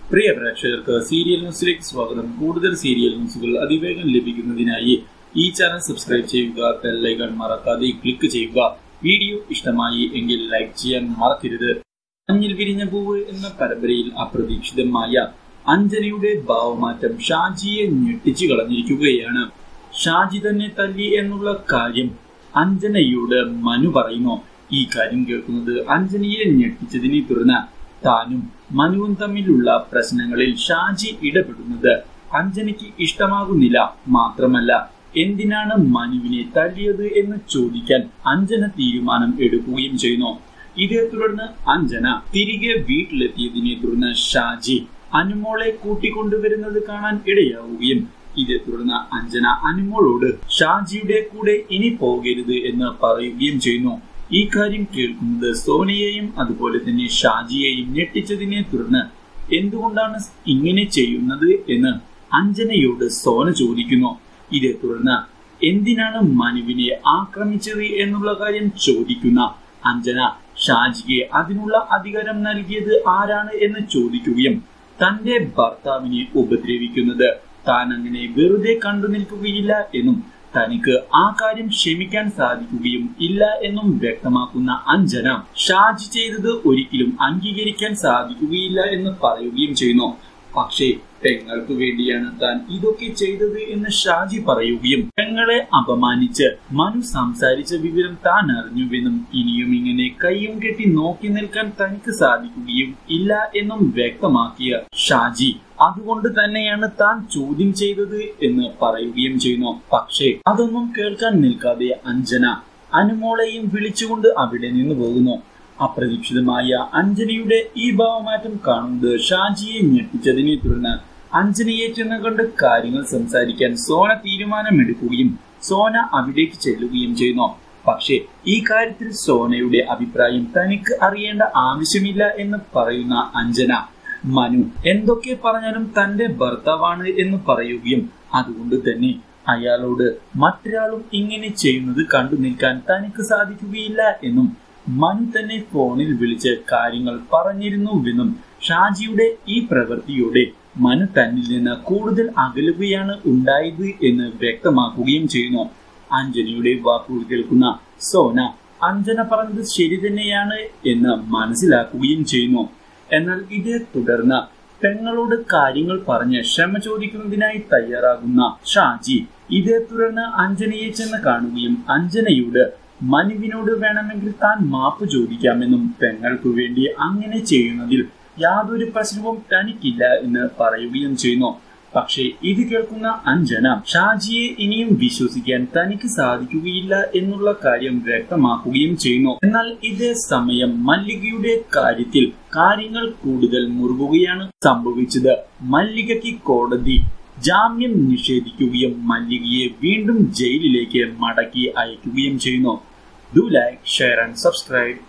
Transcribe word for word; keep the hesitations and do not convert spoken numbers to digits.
പ്രിയ പ്രേക്ഷകർക്ക് സീരിയൽ ന്യൂസിലേക്ക് സ്വാഗതം. കൂടുതൽ സീരിയൽ ന്യൂസുകൾ അതിവേഗം ലഭിക്കുന്നതിനായി ഈ ചാനൽ സബ്സ്ക്രൈബ് ചെയ്യുക, ബെൽ ഐക്കൺ മറക്കാതെ ക്ലിക്ക് ചെയ്യുക. വീഡിയോ ഇഷ്ടമായി എങ്കിൽ ലൈക്ക് ചെയ്യാൻ മറക്കരുത്. മഞ്ഞിൽ വിരിഞ്ഞ പൂവ് എന്ന പരമ്പരയിൽ അപ്രതീക്ഷിതമായ അഞ്ജനയുടെ ഭാവമാറ്റം ഷാജിയെ ഞെട്ടിച്ചു കളഞ്ഞിരിക്കുകയാണ്. ഷാജി തന്നെ തല്ലി എന്നുള്ള കാര്യം അഞ്ജനയോട് മനു പറയുന്നു. ഈ കാര്യം കേൾക്കുന്നത് അഞ്ജനയെ ഞെട്ടിച്ചതിനെ തുടർന്ന് താനും മനുവും തമ്മിലുള്ള പ്രശ്നങ്ങളിൽ ഷാജി ഇടപെടുന്നത് അഞ്ജനയ്ക്ക് ഇഷ്ടമാകുന്നില്ല. മാത്രമല്ല, എന്തിനാണ് മനുവിനെ തല്ലിയത് എന്ന് ചോദിക്കാൻ അഞ്ജന തീരുമാനം എടുക്കുകയും ചെയ്യുന്നു. ഇതേ തുടർന്ന് അഞ്ജന തിരികെ വീട്ടിലെത്തിയതിനെ തുടർന്ന് ഷാജി അനുമോളെ കൂട്ടിക്കൊണ്ടുവരുന്നത് കാണാൻ ഇടയാവുകയും ഇതേ തുടർന്ന് അഞ്ജന അനുമോളോട് ഷാജിയുടെ കൂടെ ഇനി പോകരുത് എന്ന് പറയുകയും ചെയ്യുന്നു. ഈ കാര്യം കേൾക്കുന്നത് സോനയെയും അതുപോലെ തന്നെ ഷാജിയെയും ഞെട്ടിച്ചതിനെ തുടർന്ന് എന്തുകൊണ്ടാണ് ഇങ്ങനെ ചെയ്യുന്നത് എന്ന് അഞ്ജനയോട് സോന ചോദിക്കുന്നു. ഇതേ തുടർന്ന് എന്തിനാണ് മനുവിനെ ആക്രമിച്ചത് എന്നുള്ള കാര്യം ചോദിക്കുന്ന അഞ്ജന ഷാജിയെ അതിനുള്ള അധികാരം നൽകിയത് ആരാണ് എന്ന് ചോദിക്കുകയും തന്റെ ഭർത്താവിനെ ഉപദ്രവിക്കുന്നത് താൻ അങ്ങനെ വെറുതെ കണ്ടു നിൽക്കുകയില്ല എന്നും തനിക്ക് ആ കാര്യം ക്ഷമിക്കാൻ സാധിക്കുകയും ഇല്ല എന്നും വ്യക്തമാക്കുന്ന അഞ്ജന ഷാജി ചെയ്തത് ഒരിക്കലും അംഗീകരിക്കാൻ സാധിക്കുകയില്ല എന്ന് പറയുകയും ചെയ്യുന്നു. പക്ഷേ പെങ്ങൾക്ക് വേണ്ടിയാണ് താൻ ഇതൊക്കെ ചെയ്തത് എന്ന് ഷാജി പറയുകയും പെങ്ങളെ അപമാനിച്ച് മനു സംസാരിച്ച വിവരം താൻ അറിഞ്ഞുവെന്നും ഇനിയും ഇങ്ങനെ കയ്യും കെട്ടി നോക്കി നിൽക്കാൻ തനിക്ക് സാധിക്കുകയും ഇല്ല എന്നും വ്യക്തമാക്കിയ ഷാജി അതുകൊണ്ട് തന്നെയാണ് താൻ ചോദ്യം ചെയ്തത് എന്ന് പറയുകയും ചെയ്യുന്നു. പക്ഷേ അതൊന്നും കേൾക്കാൻ നിൽക്കാതെ അഞ്ജന അനുമോളെയും വിളിച്ചുകൊണ്ട് അവിടെ നിന്ന് പോകുന്നു. അപ്രതീക്ഷിതമായ അഞ്ജനയുടെ ഈ ഭാവമാറ്റം കാണുന്നത് ഷാജിയെ ഞെട്ടിച്ചതിനെ തുടർന്ന് അഞ്ജനയെ ചെന്ന് കണ്ട് കാര്യങ്ങൾ സംസാരിക്കാൻ സോന തീരുമാനമെടുക്കുകയും സോന അവിടേക്ക് ചെല്ലുകയും ചെയ്യുന്നു. പക്ഷേ ഈ കാര്യത്തിൽ സോനയുടെ അഭിപ്രായം തനിക്ക് അറിയേണ്ട ആവശ്യമില്ല എന്ന് പറയുന്ന അഞ്ജന മനു എന്തൊക്കെ പറഞ്ഞാലും തന്റെ ഭർത്താവാണ് എന്ന് പറയുകയും അതുകൊണ്ട് തന്നെ അയാളോട് മറ്റൊരാളും ഇങ്ങനെ ചെയ്യുന്നത് കണ്ടു നിൽക്കാൻ തനിക്ക് സാധിക്കുകയില്ല എന്നും മനു തന്നെ ഫോണിൽ വിളിച്ച് കാര്യങ്ങൾ പറഞ്ഞിരുന്നുവെന്നും ഷാജിയുടെ ഈ പ്രവൃത്തിയോടെ മനു തന്നിൽ നിന്ന് കൂടുതൽ അകലുകയാണ് ഉണ്ടായത് എന്ന് വ്യക്തമാക്കുകയും ചെയ്യുന്നു. അഞ്ജനയുടെ വാക്കുകൾ കേൾക്കുന്ന സോന അഞ്ജന പറഞ്ഞത് ശരി തന്നെയാണ് എന്ന് മനസ്സിലാക്കുകയും ചെയ്യുന്നു. എന്നാൽ ഇതേ തുടർന്ന് പെങ്ങളോട് കാര്യങ്ങൾ പറഞ്ഞ് ക്ഷമ ചോദിക്കുന്നതിനായി തയ്യാറാകുന്ന ഷാജി ഇതേ തുടർന്ന് അഞ്ജനയെ ചെന്ന് കാണുകയും അഞ്ജനയോട് മനുവിനോട് വേണമെങ്കിൽ താൻ മാപ്പ് ചോദിക്കാമെന്നും പെങ്ങൾക്ക് വേണ്ടി അങ്ങനെ ചെയ്യുന്നതിൽ യാതൊരു പ്രശ്നവും തനിക്കില്ല എന്ന് പറയുകയും ചെയ്യുന്നു. പക്ഷേ ഇത് കേൾക്കുന്ന അഞ്ജന ഷാജിയെ ഇനിയും വിശ്വസിക്കാൻ തനിക്ക് സാധിക്കുകയില്ല എന്നുള്ള കാര്യം വ്യക്തമാക്കുകയും ചെയ്യുന്നു. എന്നാൽ ഇതേ സമയം മല്ലികയുടെ കാര്യത്തിൽ കാര്യങ്ങൾ കൂടുതൽ മുറുകുകയാണ് സംഭവിച്ചത്. മല്ലികയ്ക്ക് കോടതി ജാമ്യം നിഷേധിക്കുകയും മല്ലികയെ വീണ്ടും ജയിലിലേക്ക് മടക്കി അയക്കുകയും ചെയ്യുന്നു. Do like, share and subscribe.